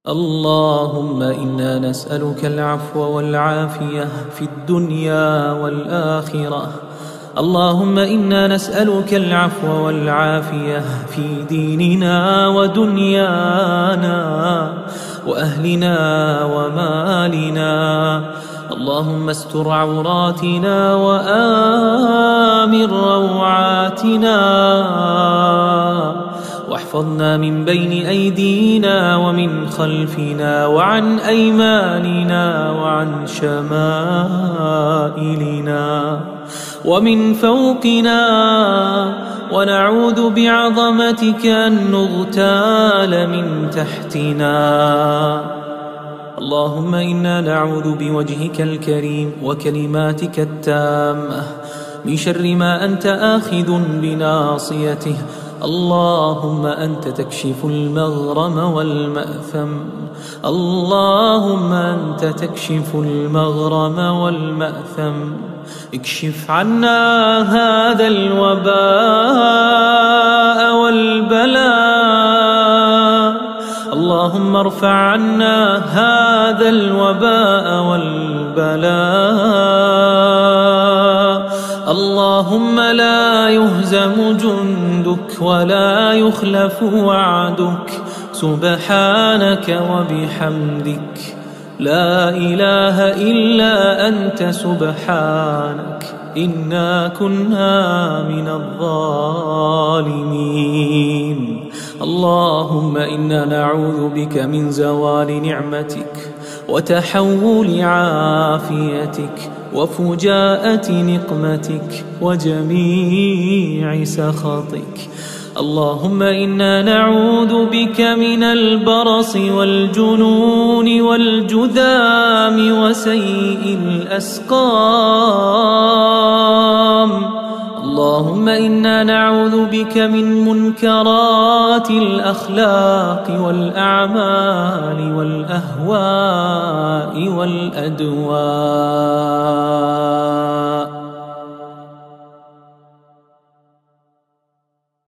اللهم إنا نسألك العفو والعافية في الدنيا والآخرة. اللهم إنا نسألك العفو والعافية في ديننا ودنيانا وأهلنا ومالنا. اللهم استر عوراتنا وآمن روعاتنا، واحفظنا من بين أيدينا ومن خلفنا وعن أيماننا وعن شمائلنا ومن فوقنا، ونعوذ بعظمتك أن نغتال من تحتنا. اللهم إنا نعوذ بوجهك الكريم وكلماتك التامة من شر ما أنت آخذ بناصيته. اللهم أنت تكشف المغرم والمأثم، اللهم أنت تكشف المغرم والمأثم. اكشف عنا هذا الوباء والبلاء، اللهم ارفع عنا هذا الوباء والبلاء. اللهم لا يهزم جندك ولا يخلف وعدك، سبحانك وبحمدك، لا إله إلا أنت سبحانك إنا كنا من الظالمين. اللهم إنا نعوذ بك من زوال نعمتك وتحول عافيتك وفجاءة نقمتك وجميع سخطك. اللهم إنا نعوذ بك من البرص والجنون والجذام وسيء الأسقام. اللهم إنا نعوذ بك من منكرات الأخلاق والأعمال والأهواء والأدواء.